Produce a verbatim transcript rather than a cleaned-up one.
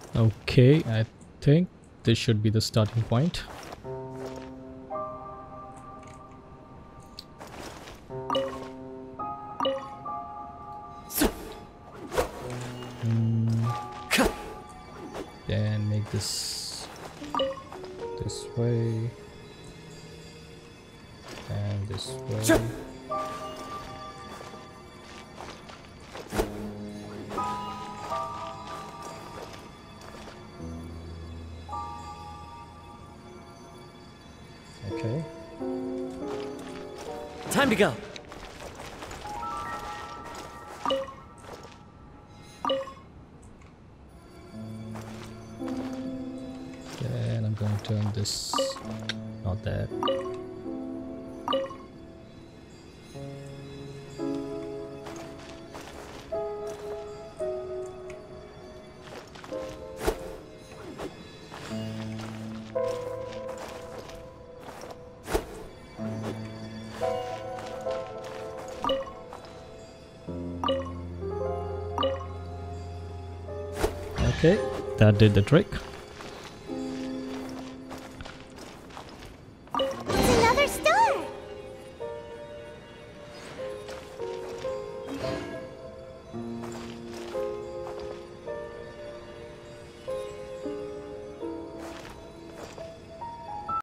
Okay, I think this should be the starting point. Mm. Then make this this way and this way. Okay. Time to go. Then I'm going to turn this, not that. Okay, that did the trick.